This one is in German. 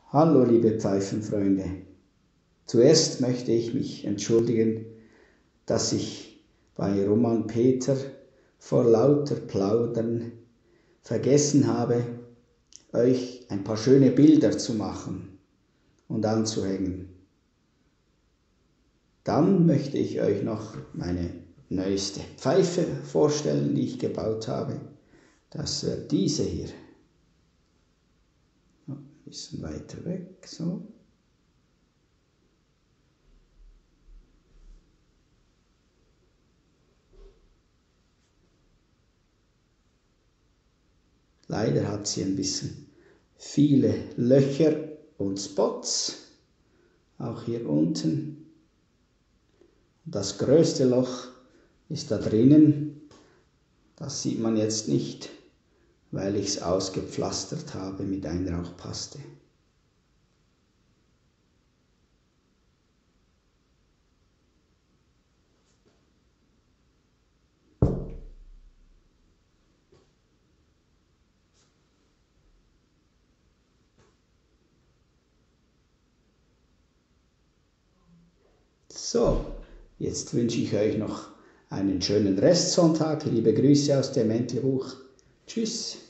Hallo liebe Pfeifenfreunde, zuerst möchte ich mich entschuldigen, dass ich bei Roman Peter vor lauter Plaudern vergessen habe, euch ein paar schöne Bilder zu machen und anzuhängen. Dann möchte ich euch noch meine neueste Pfeife vorstellen, die ich gebaut habe. Das wird diese hier. Ein bisschen weiter weg, so. Leider hat sie ein bisschen viele Löcher und Spots, auch hier unten. Das größte Loch ist da drinnen, das sieht man jetzt nicht, weil ich es ausgepflastert habe mit Einrauchpaste. So, jetzt wünsche ich euch noch einen schönen Restsonntag. Liebe Grüße aus dem Entlebuch. Tschüss.